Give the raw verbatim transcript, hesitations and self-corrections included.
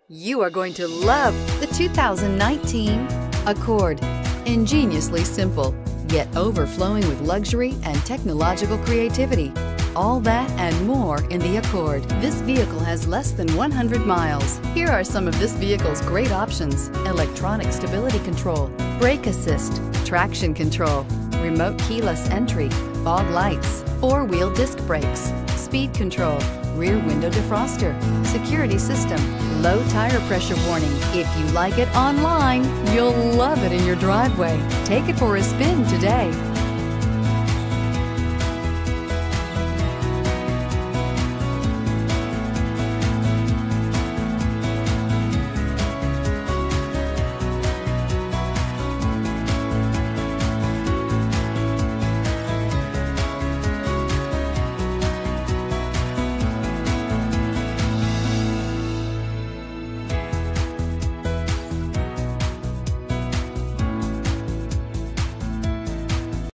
You are going to love the two thousand nineteen Accord. Ingeniously simple, yet overflowing with luxury and technological creativity. All that and more in the Accord. This vehicle has less than one hundred miles. Here are some of this vehicle's great options: electronic stability control, brake assist, traction control, remote keyless entry, fog lights, four-wheel disc brakes, speed control, rear window defroster, security system, low tire pressure warning. If you like it online, you'll love it in your driveway. Take it for a spin today.